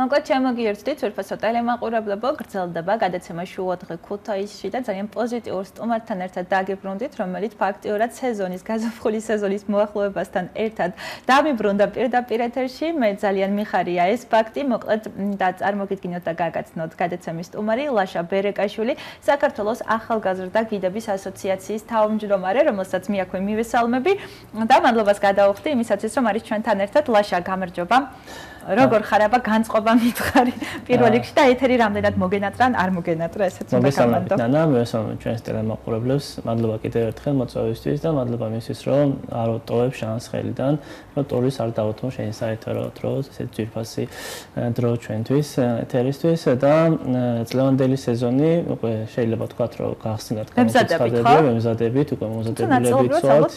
მოკლედ შემოგიერთდით ძვირფასო ტელემაყურებლებო, გრძელდება გადაცემა შუადღე ქუთაისში და ძალიან პოზიტიურ სტუმართან ერთად დაგიბრუნდით, რომელიც ფაქტიურად სეზონის, გაზაფხულის სეზონის მოახლოებასთან ერთად დამიბრუნდა პირდაპირ ეთერში. მე ძალიან მიხარია ეს ფაქტი, მოკლედ და წარმოგიდგინოთ და გაგაცნოთ გადაცემის სტუმარი ლაშა ბერეკაშვილი, საქართველოს ახალგაზრდა გიდების ასოციაციის თავმჯდომარე, რომელსაც მე აქვე მივესალმები და მადლობას გადაუხდი იმისათვის, რომ არის ჩვენთან ერთად. ლაშა, გამარჯობა. როგორ ხარ, აბა განწყობა მითხარი პირველ რიგში და ეთერი რამდენად მოგენატრა, არ მოგენატრა, ესეც უნდა გამანდო. ნანა, მევესალმებ ჩვენს ტელემაყურებლებს, მადლობა კიდევ ერთხელ მოწვევისთვის და მადლობა მისთვის, რომ არ ვტოვებ შანსს ხელიდან, რომ ტურის არ დავუთმო შენი საერთო დროს, ესეთ ძვირფასი დრო ჩვენთვის, ეთერისთვის და წლევანდელი სეზონი, უკვე შეიძლება ვთქვათ, რომ გახსნათ გამოცდილებით, უკვე მომზადებულებით ვართ.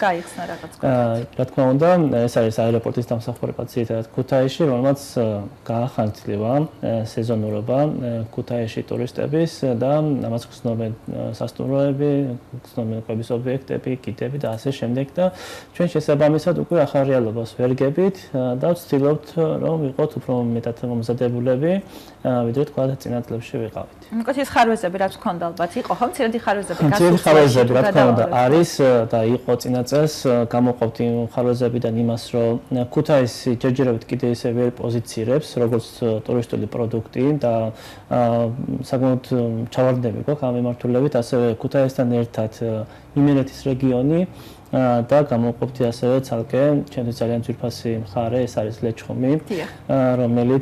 რა თქმა უნდა, ეს არის აეროპორტის დამსახურება ძირითადად ქუთაისში, რომელმაც გაახანცლება სეზონურობა ქუთაისში ტურისტების და ამას გრძნობენ სასტუმროები, გრძნობენ კვების ობიექტები, კიდები და ასე შემდეგ და ჩვენ შესაბამისად უკვე ახალ რეალობას ვერგებით და ვცდილობთ რომ ვიყოთ უფრო მეტად მომზადებულები, ვიდრე თქვა წინა წლებში ვიყავით. მოკლედ ეს ხარვეზები რაც გქონდა ალბათ იყო ხო? მცირედი ხარვეზები გასულ ხარვეზები რა თქმა უნდა არის და იყო წინა წელს გამოყოფთ იმ ხარვეზებიდან იმას რომ ქუთაისი ჯერჯერობით კიდე ისე ვერ პოზიცირებს როგორც ტურისტული პროდუქტი და საკმაოდ ჩავარდნები გვაქვს ამ მიმართულებით ასევე ქუთაისთან ერთად იმერეთის რეგიონი და გამოყოფთ ასევე ცალკე ჩემთვის ძალიან ძვირფასი მხარე ეს არის ლეჩხუმი რომელიც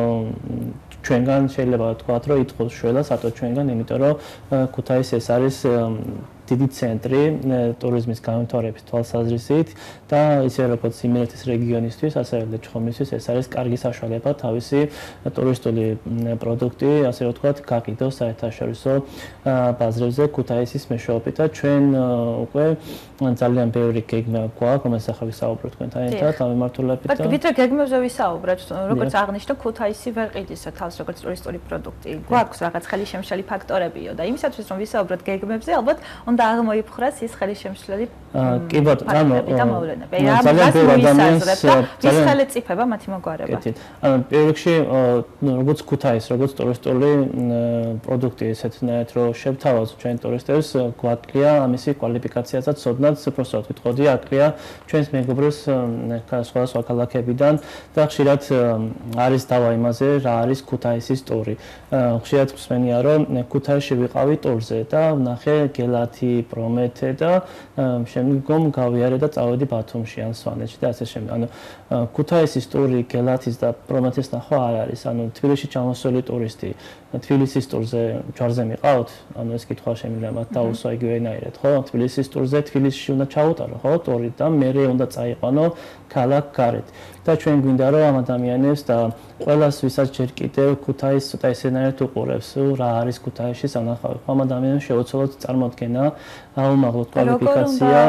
ჩვენგან შეიძლება ვთქვათ რომ იტყოს შველა სათო ჩვენგან იმიტომ რომ ქუთაისი ეს არის დიდი ცენტრი ტურიზმის განვითარების თვალსაზრისით და ისე როგორც იმერეთის რეგიონისთვის, ასევე ლეჩხუმისთვის ეს არის კარგი საშუალება თავისი ტურისტული პროდუქტი, ასე ვთქვათ, გაყიდოს საერთაშორისო ბაზრებზე ქუთაისის მეშვეობით და ჩვენ უკვე ძალიან ბევრი გეგმა გვაქვს, რომელსაც ახლა ვისაუბროთ თქვენთან ერთად ამ მიმართულებით და ვიდრე გეგმებზე ვისაუბროთ, როგორც აღნიშნო, ქუთაისი ვერ ყიდის თავს როგორც ტურისტული პროდუქტი. გვაქვს რაღაც ხელისშემშლელი ფაქტორებიო და იმისათვის რომ ვისაუბროთ გეგმებზე, ალბათ უნდა აღმოიფხვრას ის ხელისშემშლელი კი ბატონო, მოვლენები. ძალიან ბევრი ადამიანს ის ხელეწიფება მათი მოგვარება. ანუ პირველ რიგში როგორც ქუთაის, როგორც ტურისტული პროდუქტი ესეთნაირად რომ შევთავაზოთ ჩვენ ტურისტებს, გვაკლია ამისი კვალიფიკაციაც და ცოდნაც, უბრალოდ ვიტყოდი, აკლია ჩვენს მეგობრებს სხვადასხვა ქალაქებიდან და ხშირად არის დავა იმაზე, რა არის ქუთაისის ტური. ხშირად ხსენია რომ ქუთაისში ვიყავი ტურზე და ვნახე გელათი, პრომეთე და შემდგომ გავიარე და წავედი ბათუმში ან სვანეთში და ასე შემდეგ. ანუ ქუთაისის ტური, გელათის და პრომეთეს ნახვა არ არის. ანუ თბილისში ჩამოსული ტურისტი თბილისის ტურზე ჯვარზე მიყავთ? ანუ ეს კითხვა შემიძლია მათ დაუსვა იგივენაირად, ხო? თბილისის ტურზე თბილისში უნდა ჩაუტარო, ხო? ტური და მერე უნდა წაიყვანო ქალაქ გარეთ. და ჩვენ გვინდა რომ ამ ადამიანებს და ყველას ვისაც ჯერ კიდევ ქუთაის ცოტა ესენაირად უყურებს, რა არის ქუთაისში სანახავი. ამ ადამიანებს შეუცვალოთ წარმოდგენა, აუმაღლოთ კვალიფიკაცია.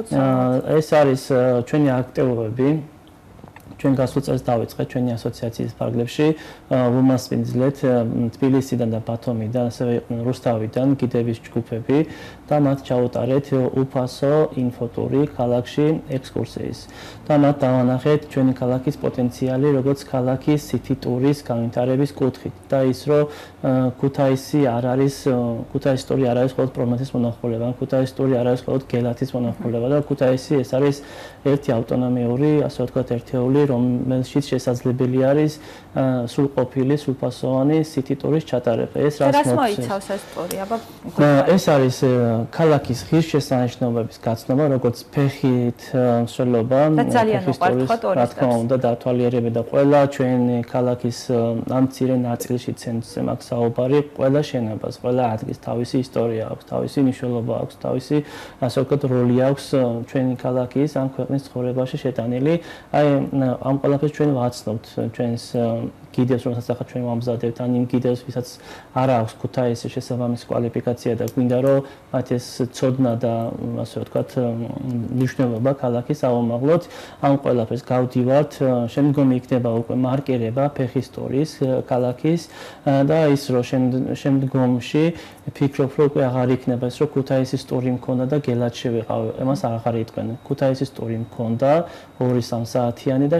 ეს არის ჩვენი აქტივობები. ჩვენ გასულ წელს დავიწყეთ ჩვენი ასოციაციის ფარგლებში ვუმასპინძლეთ თბილისიდან და ბათუმიდან, ასევე რუსთავიდან გიდების ჯგუფები და მათ ჩაუტარეთ უფასო ინფოტური ქალაქში ექსკურსიის. და მათ დავანახეთ ჩვენი ქალაქის პოტენციალი, როგორც ქალაქის city ტურის განვითარების კუთხით და ის რომ ქუთაისი არ არის ქუთაისის ტური არ არის მხოლოდ პრომეთეს მონახულება, ქუთაისის ტური არ არის მხოლოდ გელათის მონახულება და ქუთაისი ეს არის ერთი ავტონომიური, ასე ვთქვათ, ერთეული რომელშიც შესაძლებელი არის სრულყოფილი, სრულფასოვანი city ტურის ჩატარება. ეს რას მოიცავს ეს ტური? აბა ეს არის ქალაქის ღირსშესანიშნაობების გაცნობა, როგორც ფეხით, მსვლელობა, ფეხის ტურის, რა თქმა უნდა, დათვალიერება და ყველა ჩვენი ქალაქის ამ მცირე ნაწილში ცენტრზე მაქვს საუბარი, ყველა შენობას, ყველა ადგილს თავისი ისტორია აქვს, თავისი მნიშვნელობა აქვს, თავისი, ასე ვთქვათ, როლი აქვს ჩვენი ქალაქის ამ ქვეყნის ცხოვრებაში შეტანილი. აი ამ ყველაფერს ჩვენ ვაცნობთ ჩვენს გიდებს, რომელსაც ახლა ჩვენ ვამზადებთ, ან იმ გიდებს, ვისაც არ აქვს ქუთაისის შესაბამისი კვალიფიკაცია და გვინდა რომ მათ ეს ცოდნა და ასე ვთქვათ მნიშვნელობა ქალაქის აუმაღლოთ, ამ ყველაფერს გავდივართ, შემდგომ იქნება უკვე მარკირება ფეხის ტურის ქალაქის და ის რომ შემდგომში ფიქრობ რომ უკვე აღარ იქნება ის რომ ქუთაისის ტური მქონდა და გელათში ვიყავი, ამას აღარ იტყვენ. ქუთაისის ტური მქონდა 2-3 საათიანი და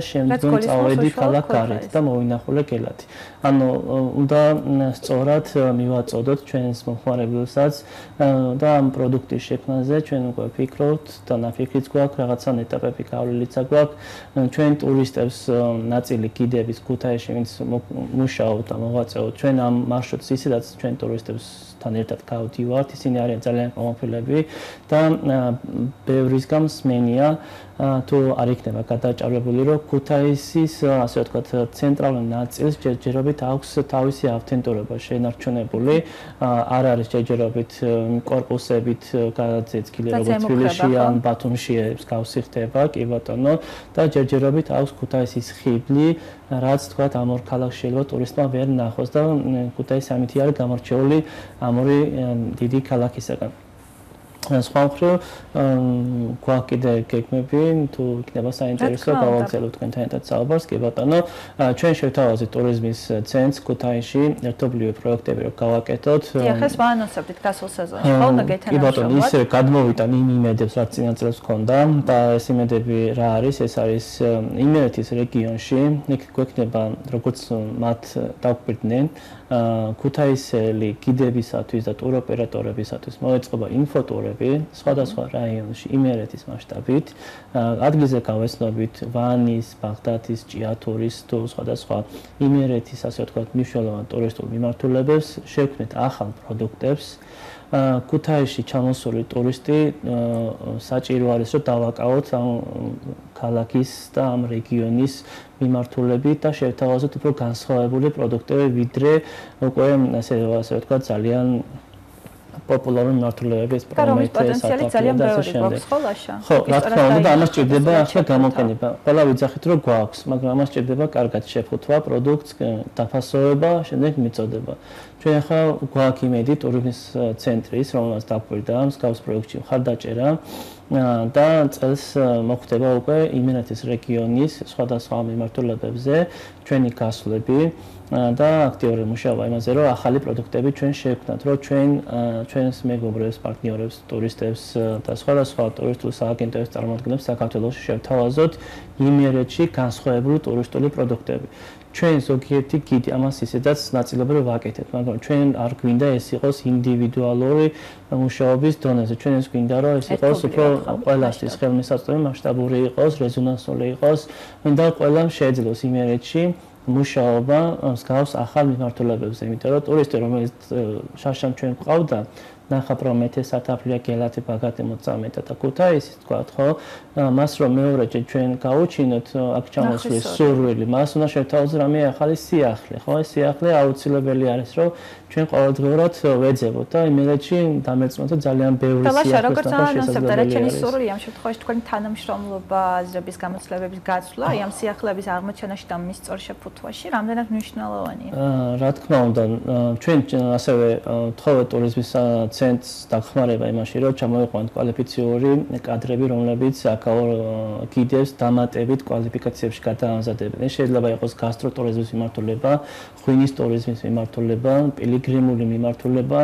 შემდგომ წავედი ქალაქ გარეთ და მოვინახულე გელათი. ანუ უნდა სწორად მივაწოდოთ ჩვენს მომხმარებელსაც და ამ პროდუქტის შექმნაზე ჩვენ უკვე ვფიქრობთ და ნაფიქრიც გვაქვს, რაღაცა ეტაპები გავლილიც გვაქვს. ჩვენ ტურისტებს ნაწილი გიდების ქუთაისში ვინც მუშაობთ და მოღვაწეობთ, ჩვენ ამ მარშრუტს ისედაც ჩვენ ტურისტებსთან ერთად გავდივართ, ისინი არიან ძალიან გამოფილები და ბევრისგან მსმენია თუ არ იქნება გადაჭარბებული, რომ ქუთაისის, ასე ვთქვათ, ცენტრალურ ნაწილს ჯერჯერობით აქვს თავისი ავთენტურობა შენარჩუნებული, არ არის ჯერჯერობით კორპუსებით გადაძეცილი, როგორც თბილისში ან ბათუმში მსგავსი ხდება, კი ბატონო, და ჯერჯერობით აქვს ქუთაისის ხიბლი, რაც თქვათ ამ ორ ქალაქში შეიძლება ტურისტმა ვერ ნახოს და ქუთაისი ამითი არის გამორჩეული ამ ორი დიდი ქალაქისაგან. სხვა მხრივ გვაქვს კიდე გეგმები, თუ იქნება საინტერესო, გავაგრძელოთ თქვენთან ერთად საუბარს, კი ბატონო. ჩვენ შევთავაზეთ ტურიზმის ცენტრს ქუთაისში, ერთობლივი პროექტები რო გავაკეთოთ. დიახ, ეს ვაანონსებდით გასულ სეზონში, ხო და გეთანხმებით. კი ბატონო, ისე გადმოვიტან იმ იმედებს, რაც წინა წელს ჰქონდა და ეს იმედები რა არის? ეს არის იმერეთის რეგიონში, იქ გვექნება როგორც მათ დაგვირდნენ ქუთაისელი გიდებისათვის და ტუროპერატორებისათვის მოეწყობა ინფოტურები სხვადასხვა რაიონში იმერეთის მასშტაბით. ადგილზე გავეცნობით ვანის, ბაღდათის, ჭიათურის თუ სხვადასხვა იმერეთის, ასე ვთქვათ, მნიშვნელოვან ტურისტულ მიმართულებებს, შევქმნით ახალ პროდუქტებს. ქუთაისში ჩამოსული ტურისტი საჭირო არის, რომ დავაკავოთ ამ ქალაქის და ამ რეგიონის მიმართულებით და შევთავაზოთ უფრო განსხვავებული პროდუქტები, ვიდრე უკვე ასე ვთქვათ, ძალიან პოპულარული მიმართულებების პრომეთე სატარფია და ასე შემდეგ. ხო, რა თქმა უნდა, და ამას ჭირდება ახლა გამოყენება. ყველა ვიცახით, რომ გვაქვს, მაგრამ ამას ჭირდება კარგად შეფუთვა, პროდუქტს დაფასება, შემდეგ მიწოდება. ჩვენ ახლა გვაქვს იმედი ტურიზმის ცენტრის, რომელსაც დაგვირდა მსგავს პროექტში მხარდაჭერა და წელს მოხდება უკვე იმერეთის რეგიონის სხვადასხვა მიმართულებებზე ჩვენი გასვლები და აქტიური მუშაობა იმაზე, რომ ახალი პროდუქტები ჩვენ შევქმნათ, რომ ჩვენს მეგობრებს, პარტნიორებს, ტურისტებს და სხვადასხვა ტურისტულ სააგენტოებს წარმოადგენლებს საქართველოში შევთავაზოთ იმერეთში განსხვავებული ტურისტული პროდუქტები. ჩვენ ზოგიერთი გიდი ამას ისედაც ნაწილობრივ ვაკეთებთ, მაგრამ ჩვენ არ გვინდა ეს იყოს ინდივიდუალური მუშაობის დონეზე. ჩვენ ეს გვინდა, რომ ეს იყოს უფრო ყველასთვის ხელმისაწვდომი, მასშტაბური იყოს, რეზონანსული იყოს, და ყველამ შეეძლოს იმერეთში მუშაობა მსგავს ახალ მიმართულებებზე, იმიტომ რომ ტურისტი, რომელიც შაშამ ჩვენ გვყავდა, ნახა პრომეთე სათაფლია გელათი ბაგათი მოწამეთა და ქუთაისი თქვათ, ხო? მას რომ მეორეჯერ ჩვენ გავუჩინოთ აქ ჩამოსვლის სურვილი, მას უნდა შევთავაზოთ რამე ახალი სიახლე, ხო? ეს სიახლე აუცილებელი არის, რომ ჩვენ ყოველდღიურად ვეძებოთ და იმერეთში დამერწმუნოთ ძალიან ბევრი სიახლეს და შესაძლებელი არის. ჩვენი სურვილი ამ შემთხვევაში თქვენი თანამშრომლობა, აზრების გამოცდილების გაცვლა, ამ სიახლეების აღმოჩენაში და მის სწორ შეფუთვაში რამდენად მნიშვნელოვანია? რა თქმა უნდა, ჩვენ ასევე თხოვეთ ტურიზმის ცენტრს დახმარება იმაში, რომ ჩამოიყვანოთ კვალიფიციური კადრები, რომლებიც აქაურ გიდებს დამატებით კვალიფიკაციებში გადაამზადებენ. ეს შეიძლება იყოს გასტროტურიზმის მიმართულება, ღვინის ტურიზმის მიმართულება, პილიგრიმული მიმართულება,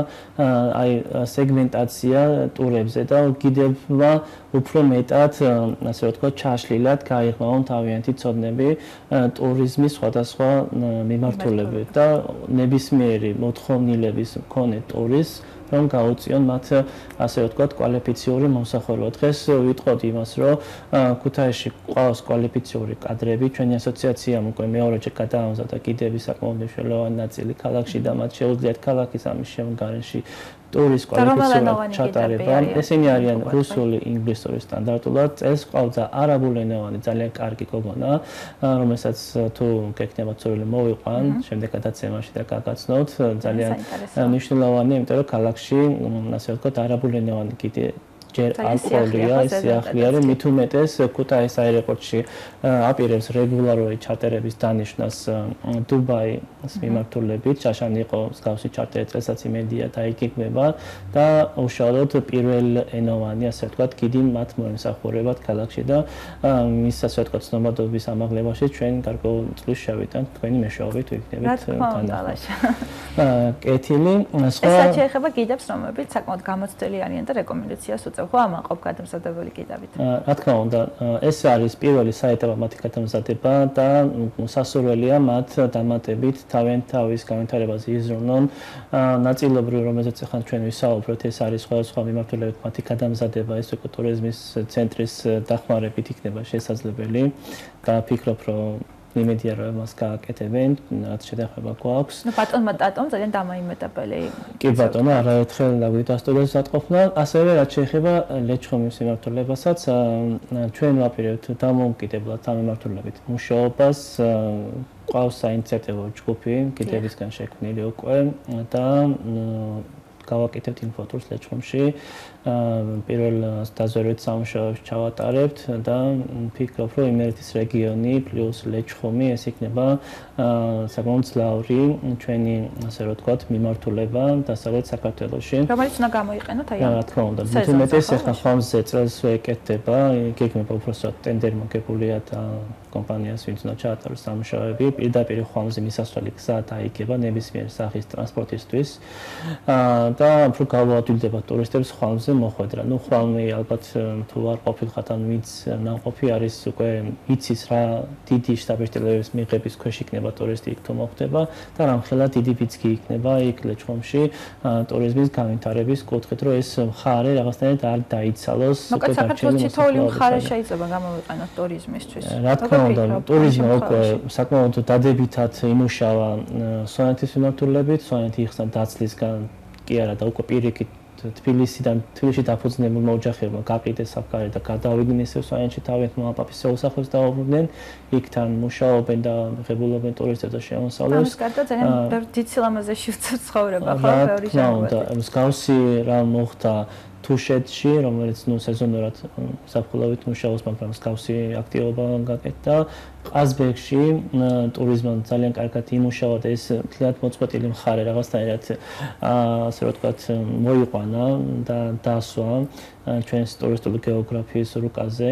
აი სეგმენტაცია ტურებზე და გიდებმა უფრო მეტად, ასე ვთქვათ, ჩაშლილად გაიღმაონ თავიანთი ცოდნები ტურიზმის სხვადასხვა მიმართულებით და ნებისმიერი მოთხოვნილების მქონე ტურისტს რომ გაუწიონ მათ, ასე ვთქვათ, კვალიფიციური მომსახურება. დღეს ვიტყოდი იმას, რომ ქუთაისში ყავს კვალიფიციური კადრები, ჩვენი ასოციაციამ უკვე მეორეჯერ გადაამზადა გიდების საკმაოდ მნიშვნელოვანი ნაწილი ქალაქში და მათ შეუძლიათ ქალაქის ამის შემდგარენში ტურის კვალიფიციური ჩატარება. ესენი არიან რუსული, ინგლისური სტანდარტულად. წელს ყავდა არაბულენოვანი ძალიან კარგი გოგონა, რომელსაც თუ გექნებათ სურვილი მოვიყვან, შემდეგ გადაცემაში და გაგაცნობთ. ძალიან მნიშვნელოვანია, იმიტომ რომ ქალაქში, ასე ვთქვათ, არაბულენოვანი კიდე ჯერ ალკოჰოლია, ეს სიახლე არის, მით უმეტეს ქუთაის აეროპორტში აპირებს რეგულარული ჩარტერების დანიშვნას დუბაის მიმართულებით. შაშანი იყო მსგავსი ჩარტერი, წელსაც იმედია დაიგეგმება და უშუალოდ პირველენოვანი, ასე ვთქვათ, გიდი მათ მოემსახურებათ ქალაქში და მის, ასე ვთქვათ, ცნობადობის ამაღლებაში ჩვენ გარკვეულ წვლილს შევიტანთ თქვენი მეშვეობით ვიქნებით თანახმად. კეთილი, სხვა ეს შეეხება გიდებს, რომლებიც საკმაოდ გამოცდილი არიან და რეკომენდაციას უწევთ მოგიწევ ხო ამაყობ გადამზადებული კიდევით? რა თქმა უნდა, ეს არის პირველი საეტაპო მათი გადამზადება და სასურველია მათ დამატებით თავის განვითარებაზე იზრუნონ. ნაწილობრივ რომელზეც ახლა ჩვენ ვისაუბროთ, ეს არის სხვადასხვა მიმართულებით მათი გადამზადება, ეს უკვე ტურიზმის ცენტრის დახმარებით იქნება შესაძლებელი. Ფიქრობ, რომ იმედია რომ მას გააკეთებენ, რაც შედახება გვაქვს. ნუ ბატონმა ტატომ ძალიან დამაიმედებელი. კი ბატონო, არაერთხელ დაგვიდა სტუდიაში დატყოფნა, ასევე რაც შეეხება ლეჩხომის მიმართულებასაც, ჩვენ ვაპირებთ დამოუკიდებლად ამ მიმართულებით მუშაობას. ყავს საინიციატივო ჯგუფი, კიდევისგან შექმნილი უკვე და გავაკეთებთ ინფოტურს ლეჩხომში. პირველ დაზვერვით სამუშაოებს ჩავატარებთ და ფიქრობ, რომ იმერეთის რეგიონი პლუს ლეჩხომი ეს იქნება საკმაოდ მძლავრი ჩვენი ასე რომ ვთქვათ მიმართულება დასავლეთ საქართველოში. რომელიც უნდა გამოიყენოთ აი ამ. რა თქმა უნდა, მეტუმეტეს ახლა ხომზე წელს ვეკეთება, გეგმება უბრალოდ ტენდერი მოგებულია და კომპანიას ვინც უნდა ჩაატაროს სამუშაოები, პირდაპირ ხომზე მისასვლელი გზა დაიგება ნებისმიერ სახის ტრანსპორტისთვის და უფრო გავაადვილდება ტურისტებს ხომზე მოხვედრა. ნუ ხვალმე ალბათ თუ არ ყოფილიყათ ან ვინც ნაყოფი არის უკვე იცის რა დიდი შტაბ-ეტელების მიღების ქვეშ იქნება ტურისტი იქ თუ მოხვდება და რამხელა დიდი ფიცკი იქნება იქ ლეჩხომში ტურიზმის განვითარების კუთხით, რომ ეს მხარე რაღაცნაირად არ დაიცალოს. მოკლედ საქართველოს თითოეული მხარე შეიძლება გამოვიყენოს ტურიზმისთვის. რა თქმა უნდა, ტურიზმი უკვე საკმაოდ დადებითად იმუშავა სვანეთის მიმართულებით, სვანეთი იხსნა დაცლისგან კი არა და უკვე პირიქით თბილისში დაფუძნებულმა ოჯახებმა გაყიდეს საფკარი და გადავიდნენ ისევ სვანეთში თავიანთ მამაპაპის სახლებს დაუბრუნდნენ, იქთან მუშაობენ და ღებულობენ ტურისტებს და შემოსავლებს. ამის გარდა ძალიან ბევრი დიდ სილამაზეში ცხოვრება ხო ბევრი რა თქმა უნდა, მსგავსი რა მოხდა თუშეთში, რომელიც ნუ სეზონურად საფუძვლად მუშაობს, მაგრამ მსგავსი აქტივობა გაკეთდა. ყაზბეგში ტურიზმმა ძალიან კარგად იმუშავა და ეს თლიანად მოწყვეტილი მხარე რაღაცნაირად ასე რომ ვთქვათ მოიყვანა და დასვა ჩვენს ტურისტული გეოგრაფიის რუკაზე.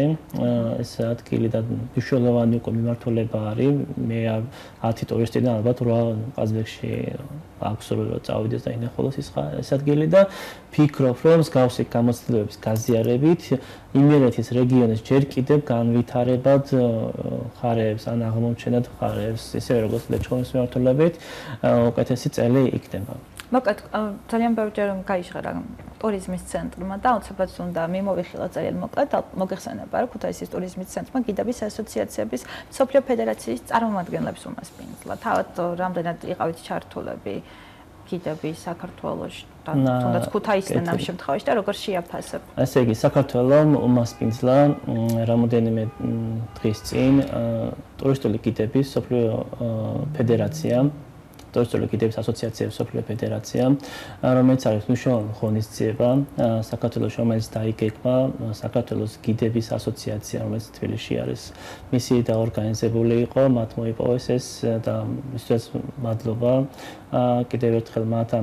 ეს ადგილი და მნიშვნელოვანი უკვე მიმართულება არის. მე 10 ტურისტიდან ალბათ 8 ყაზბეგში აქვს რომ წავიდეს და ინახულოს ეს ადგილი და ფიქრობ, რომ მსგავსი გამოცდილებების გაზიარებით იმერეთის რეგიონის ჯერ კიდევ განვითარებად ხარებს ან აღმოჩენად ხარებს, ისე როგორც ლეჩხომის მიმართულებით, უკეთესი წელი იქნება. მოკლედ ძალიან ბევრჯერ გაიჟღერა ტურიზმის ცენტრმა და აუცილებლად უნდა მიმოვიხილოთ ძალიან მოკლედ მოგეხსენება რომ ქუთაისის ტურიზმის ცენტრმა გიდების ასოციაციების მსოფლიო ფედერაციის წარმომადგენლებს უმასპინძლა. თავად რამდენად იყავით ჩართულები გიდები საქართველოში და თუნდაც ქუთაისთან ამ შემთხვევაში და როგორ შეაფასებ? ასე იგი, საქართველომ უმასპინძლა რამოდენიმე დღის წინ ტურისტული გიდების მსოფლიო ფედერაცია ტურისტული გიდების ასოციაციების მსოფლიო ფედერაცია, რომელიც არის მნიშვნელოვანი ღონისძიება საქართველოში, რომელიც დაიგეგმა საქართველოს გიდების ასოციაცია, რომელიც თბილისში არის. მისი დაორგანიზებული იყო, მათ მოიპოვეს ეს და მისთვის მადლობა კიდევ ერთხელ მათ ამ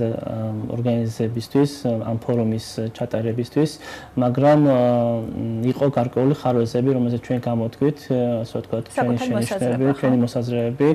ორგანიზებისთვის, ამ ფორუმის ჩატარებისთვის, მაგრამ იყო გარკვეული ხარვეზები, რომელზეც ჩვენ გამოთქვით, ასე ვთქვათ, ჩვენი შენიშვნები, ჩვენი მოსაზრებები.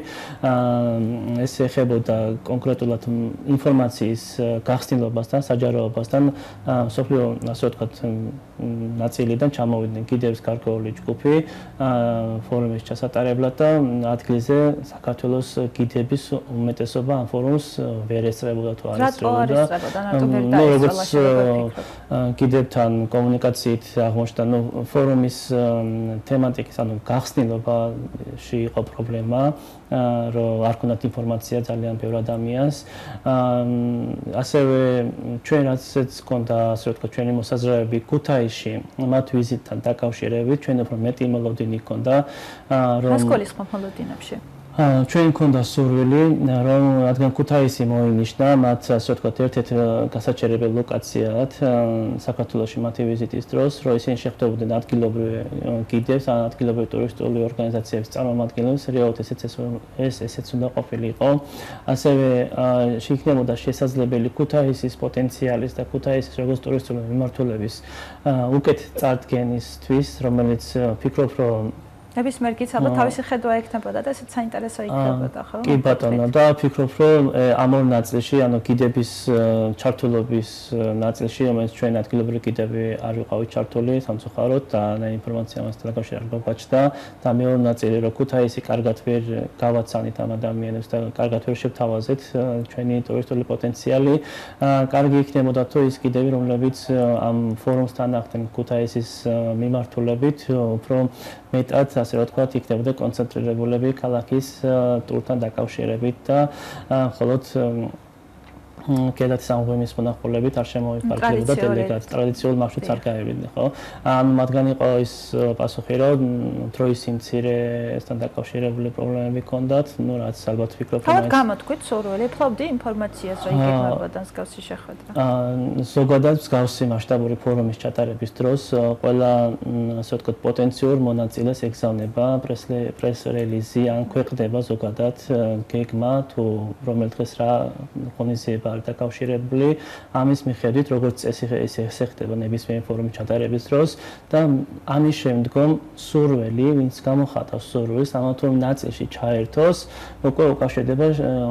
ეს ეხებოდა კონკრეტულად ინფორმაციის გახსნილობასთან, საჯაროობასთან, მსოფლიო, ასე ვთქვათ, ნაწილიდან ჩამოვიდნენ გიდების გარკვეული ჯგუფი ფორუმის ჩასატარებლად და ადგილზე საქართველოს გიდების უმეტესობა ამ ფორუმს ვერ ესწრებოდა თუ არ ესწრებოდა. როგორც გიდებთან კომუნიკაციით აღმოჩნდა, ფორუმის თემატიკის, ანუ გახსნილობაში იყო პრობლემა, რომ არ ქონდათ ინფორმაცია ძალიან ბევრ ადამიანს. ასევე ჩვენ რასაც ჰქონდა, ასე ვთქვათ, ჩვენი მოსაზრებები ქუთაისში მათ ვიზიტთან დაკავშირებით, ჩვენ უფრო მეტი მოლოდინი ჰქონდა, რომ მას გულისხმობ მოლოდინებში. ჩვენ მქონდა სურვილი, რომ რადგან ქუთაისი მოინიშნა, მათ ასე ვთქვათ, ერთ-ერთ გასაჩერებელ ლოკაციად საქართველოში მათი ვიზიტის დროს, რომ ისინი შეხვდებოდნენ ადგილობრივ გიდებს, ან ადგილობრივ ტურისტული ორგანიზაციების წარმომადგენლებს, რეალურად ესეც უნდა ყოფილიყო. ასევე შეიქმნებოდა შესაძლებელი ქუთაისის პოტენციალის და ქუთაისის როგორც ტურისტული მიმართულების უკეთ წარდგენისთვის, რომელიც ფიქრობ, რომ ნებისმიერ გიც ალბათ თავისი ხედვა ექნებოდა და ესეც საინტერესო იქნებოდა, ხო? კი ბატონო, და ვფიქრობ, რომ ამ ორ ნაწილში, ანუ კიდების ჩართულობის ნაწილში, რომელიც ჩვენ ადგილობრივი კიდები არ ვიყავით ჩართული სამწუხაროდ და ინფორმაცია ამასთან დაკავშირებით არ გვაჩნდა და მეორე ნაწილი, რომ ქუთაისი კარგად ვერ გავაცანით ამ ადამიანებს და კარგად ვერ შევთავაზეთ ჩვენი ტურისტული პოტენციალი, კარგი იქნებოდა თუ ის კიდები, რომლებიც ამ ფორუმსთან ახდენ ქუთაისის მიმართულებით, უფრო მეტად, ასე რომ ვთქვათ, იქნებოდა კონცენტრირებულები ქალაქის ტურთან დაკავშირებით და მხოლოდ კედათის ამღვიმის მონახულებით არ შემოიფარგლებოდა დელეგატ ტრადიციულ მარშრუტს არ გაევლიდნენ, ხო? მათგან იყო ის პასუხი, რომ დროის მცირესთან დაკავშირებული პრობლემები ჰქონდათ, ну, რაც ალბათ ვფიქრობ, რომ თავად გამოთქვით სურვილი, ფლობდი ინფორმაციას, რომ იგეგმებოდა მსგავსი შეხვედრა. ზოგადად მსგავსი მასშტაბური ფორუმის ჩატარების დროს ყველა, ასე ვთქვათ, პოტენციურ მონაწილეს ეგზავნება პრეს-რელიზი ან ქვეყნდება ზოგადად გეგმა თუ რომელ დღეს რა ღონისძიება დაკავშირებული ამის მიხედვით როგორც წესი ესე ხდება ნებისმიერ ფორუმის ჩატარების დროს და ამის შემდგომ სურველი ვინც გამოხატავს სურვილს ამა თუ იმ ნაწილში ჩაერთოს უკვე უკავშირდება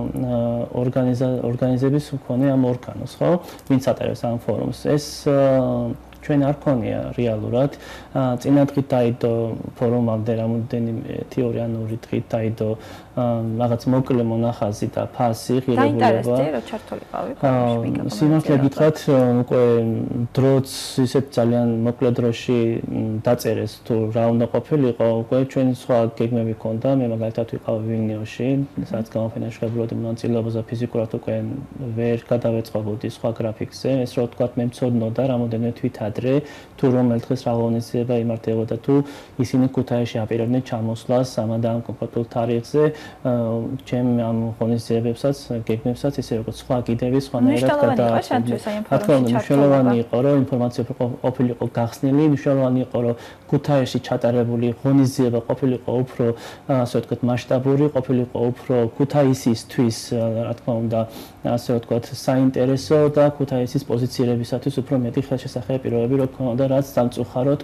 ორგანიზების მქონე ამ ორგანოს ხო ვინც ატარებს ამ ფორუმს ეს ჩვენ არ ქონია რეალურად წინა დღით დაიდო ფორუმამდე რამოდენიმე თეორი ან ორი დღით დაიდო რაღაც მოკლე მონახაზი და ფასი ღირებულება დაინტერესდი რომ ჩართულიყავი ფორუმში სიმართლე გითხრათ უკვე დროც ისეთ ძალიან მოკლე დროში დაწერეს თუ რა უნდა ყოფილიყო უკვე ჩვენ სხვა გეგმები ქონდა მე მაგალითად ვიყავი ვილნიუსში სადაც გამოფენაში ვშევდიოდი მონაწილეობას და ფიზიკურად უკვე ვერ გადავეწყობოდი სხვა გრაფიკზე ეს რო ვთქვათ მე მცოდნოდა რამოდენიმე თვით ადრე თუ რომელ დღეს რა ღონისძიება იმართებოდა თუ ისინი ქუთაისში აპირებდნენ ჩამოსვლას ამადამ კონკრეტულ თარიღზე ჩემ ამ ღონისძიებებსაც გეგმებსაც ისე როგორც სხვა კიდევი სხვანაირად გადააწყვეტა მნიშვნელოვანი იყო რომ ინფორმაცია ყოფილიყო გახსნილი მნიშვნელოვანი იყო რომ ქუთაისში ჩატარებული ღონისძიება ყოფილიყო უფრო ასე ვთქვათ მასშტაბური ყოფილიყო უფრო ქუთაისისთვის რა თქმა უნდა ასე ვთქვათ საინტერესო და ქუთაისის პოზიცირებისათვის უფრო მეტი ხელშესახები პირობები რო ქონოდა რაც სამწუხაროდ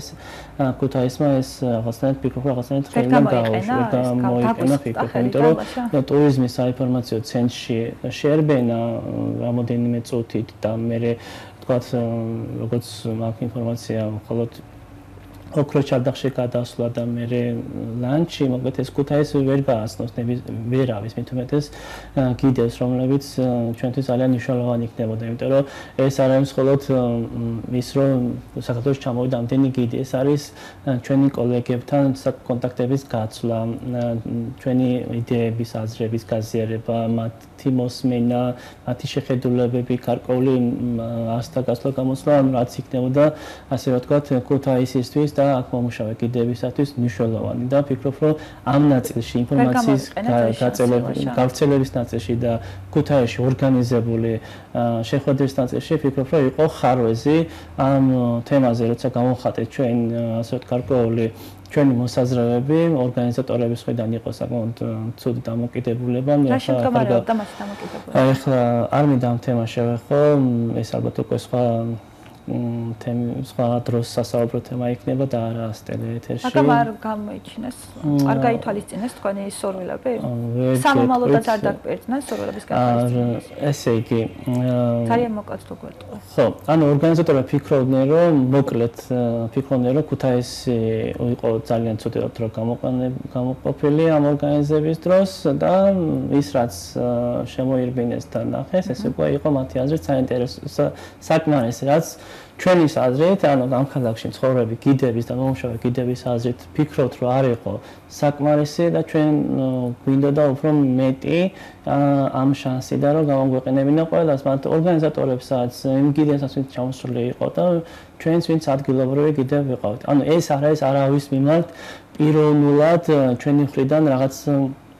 ქუთაისმა ეს რაღაცნაირად ფიქრობ რაღაცნაირად ხელიდან გააუშვა და მოიყენა ფიქრობ იმიტომ რომ ტურიზმის საინფორმაციო ცენტრში შეერბენა რამოდენიმე წუთით და მე ვთქვათ როგორც მაქვს ინფორმაცია მხოლოდ ოქროს ჩარდახში გადასვლა და მე ლანჩი მოკლედ ეს ქუთაისი ვერ გააცნობს ვერავის მით უმეტეს კიდევს რომლებიც ჩვენთვის ძალიან მნიშვნელოვანი იქნებოდა იმიტომ რომ ეს არ არის მხოლოდ ის რომ საქართველოს ჩამოვიდა ამდენი გიდი ეს არის ჩვენი კოლეგებთან კონტაქტების გაცვლა ჩვენი იდეების აზრების გაზიარება მათი მოსმენა მათი შეხედულებები გარკვეული ასთა გასვლა გამოსვლა რაც იქნებოდა ასე ვთქვათ ქუთაისისთვის და აქ მომუშავე კიდებისათვის მნიშვნელოვანი და ვფიქრობ რომ ამ ნაწილში ინფორმაციის გავრცელების ნაწილში და ქუთაისში ორგანიზებული შეხვედრის ნაწილში ვფიქრობ რომ იყო ხარვეზი ამ თემაზე როცა გამოვხატეთ ჩვენ ასე ვთქვათ გარკვეული ჩვენი მოსაზრებები ორგანიზატორების მხრიდან იყო საკმაოდ ცუდი დამოკიდებულება მე ახლა არ მინდა ამ თემას შევეხო ეს ალბათ უკვე სხვა დროს სასაუბრო თემა იქნება და არა სტელეეთერში. აკამ არ გამოიჩინეს, არ გაითვალისწინეს თქვენი სურვილები? სამომავლოდაც არ დაგპირწნეს სურვილების გათვალისწინებას. ესე იგი, ძალიან მოკლედ თუ გვეტყვა. ხო, ანუ ორგანიზატორები ფიქრობდნენ, რომ მოკლედ ფიქრობდნენ, რომ ქუთაისი იყო ძალიან ცუდი დრო გამოყოფილი ამ ორგანიზების დროს და ის რაც შემოირბინეს და ნახეს, ეს უკვე იყო მათი აზრით საინტერესო საკმარისი რაც ჩვენის აზრით, ანუ ამ ქალაქში მცხოვრები კიდების და მომუშავე კიდების აზრით ფიქრობთ, რომ არ იყო საკმარისი და ჩვენ გვინდოდა უფრო მეტი ამ შანსი და რომ გამოგვეყენებინა ყველას მათ ორგანიზატორებსაც, იმ კიდესაც ვინც ჩამოსული იყო და ჩვენც ვინც ადგილობრივი კიდევ ვიყავით. ანუ ეს არ არის არავის მიმართ პიროვნულად ჩვენი მხრიდან რაღაც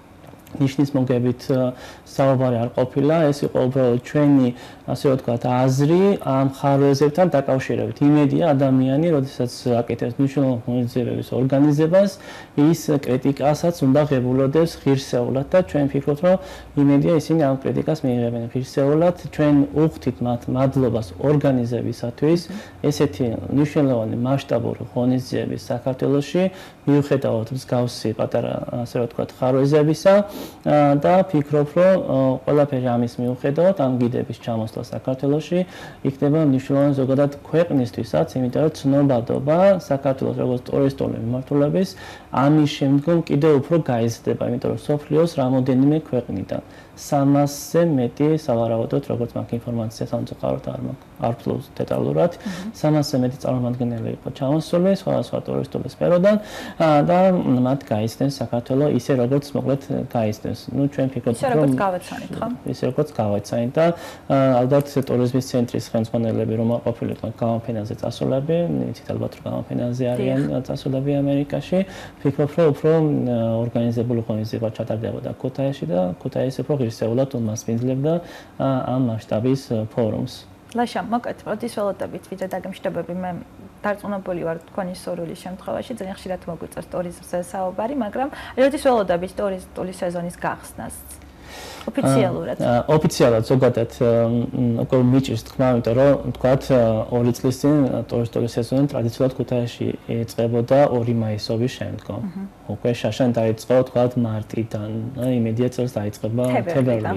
ნიშნის მოგებით საუბარი არ ყოფილა, ეს იყო უბრალოდ ჩვენი, ასე ვთქვათ, აზრი ამ ხარვეზებთან დაკავშირებით. იმედია ადამიანი, როდესაც აკეთებს მნიშვნელოვან ღონისძიებების ორგანიზებას, ის კრიტიკასაც უნდა ღებულობდეს ღირსეულად და ჩვენ ვფიქრობთ, რომ იმედია ისინი ამ კრიტიკას მიიღებენ ღირსეულად. ჩვენ უხდით მათ მადლობას ორგანიზებისათვის, ესეთი მნიშვნელოვანი მასშტაბური ღონისძიების საქართველოში, მიუხედავად მსგავსი პატარა, ასე ვთქვათ, ხარვეზებისა და ფიქრობ, რომ ყველაფერი ამის მიუხედავად ამ გიდების ჩამოსვლა საქართველოში იქნება მნიშვნელოვანი ზოგადად ქვეყნისთვისაც, იმიტომ რომ ცნობადობა საქართველოს როგორც ტურისტული მიმართულების ამის შემდგომ კიდევ უფრო გაიზრდება, იმიტომ რომ სოფლიოს რამოდენიმე ქვეყნიდან 300-ზე მეტი სავარაუდოდ, როგორც მაგ ინფორმაციას სამწუხაროდ არ ფლობს დეტალურად, 300-ზე მეტი წარმომადგენელი იყო ჩამოსული სხვადასხვა ტურისტული სფეროდან და მათ გაიცნეს საქართველოს ისე როგორც მოკლედ გაიცნეს. ნუ ჩვენ ფიქრობთ, რომ ისე როგორც გავეცანით, ხო? ისე როგორც გავეცანით და ალბათ ტურიზმის ცენტრის ხელმძღვანელები რომ ყოფილიყო გამოფენაზე წასულები, იცით ალბათ რომ გამოფენაზე არიან წასულები ამერიკაში, ფიქრობ რომ უფრო ორგანიზებული ღონისძიება ჩატარდებოდა ქუთაისში და ქუთაისი უფრო ღირსეულად უმასპინძლებდა ამ მასშტაბის ფორუმს. ლაშა, მოკეთ, როდის ველოდებით ვიდრე დაგემშვიდობები, მე დარწმუნებული ვარ თქვენი სურვილის შემთხვევაში, ძალიან ხშირად მოგვიწევს ტურიზმზე საუბარი, მაგრამ როდის ველოდებით ტურისტული სეზონის გახსნას? ოფიციალურად. ოფიციალურად ზოგადად უკვე მიჭირს თქმა, იმიტომ რომ თქვათ 2 წლის წინ ტურისტული სეზონი ტრადიციულად ქუთაისში იწყებოდა 2 მაისობის შემდგომ. უკვე შაშან დაიწყო თქვათ მარტიდან, იმედია წელს დაიწყება თებერვლიდან.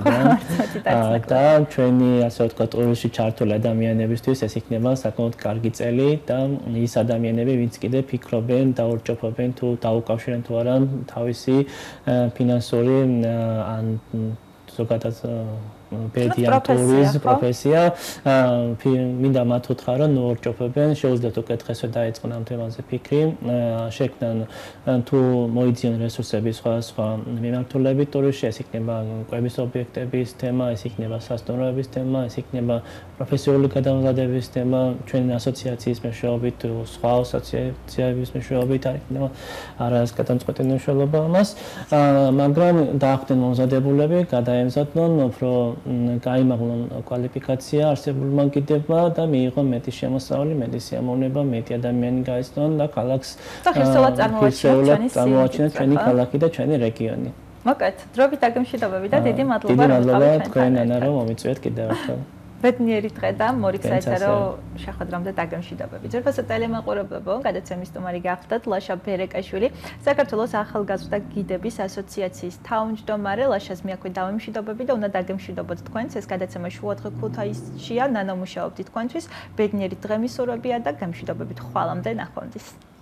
და ჩვენი ასე ვთქვათ ტურისტში ჩართული ადამიანებისთვის ეს იქნება საკმაოდ კარგი წელი და ის ადამიანები, ვინც კიდე ფიქრობენ, დაურჭოფობენ თუ დაუკავშირენ თუ არა თავისი ფინანსური ან ზოგადად პედიატრიის პროფესია, მინდა მათ უთხრა, რომ ორჭოფებენ, შეუძლიათ უკვე დღესვე დაიწყონ ამ თემაზე ფიქრი, შექმნან თუ მოიძიონ რესურსები სხვადასხვა მიმართულებით ტურიზმში, ეს იქნება კვების ობიექტების თემა, ეს იქნება სასტუმროების თემა, ეს იქნება პროფესიული გადამზადების თემა, ჩვენი ასოციაციის მეშვეობით, სხვა ასოციაციების მეშვეობით არ იქნება არასკადამწყვეტი მნიშვნელობა ამას, მაგრამ დაახდენ მომზადებულები, გადაემზადონ უფრო გაიმაღლონ კვალიფიკაცია არსებულმა გიდებმა და მიიღონ მეტი შემოსავალი, მეტი სიამოვნება, მეტი ადამიანი გაიცნონ და ქალაქს წარმოაჩინოთ ჩვენი ქალაქი და ჩვენი რეგიონი. მოკეთ, დროებით დაგემშვიდობები და დიდი მადლობა რომ გავით თქვენ ანა რომ მომიწვიეთ კიდევ ერთხელ. ბედნიერი დღე და მორიგ საერთო შეხვედრამდე დაგემშვიდობები. ძვირფასო ტელემაყურებლებო, გადაცემის სტუმარი გახდათ ლაშა ბერეკაშვილი, საქართველოს ახალგაზრდა გიდების ასოციაციის თავმჯდომარე. ლაშას მე აქვე დავემშვიდობები და უნდა დაგემშვიდობოთ თქვენს. ეს გადაცემა შუადღე ქუთაისშია, ნანომუშაობთ თქვენთვის. ბედნიერი დღე მისურვებია და გემშვიდობებით ხვალამდე ნახვამდის.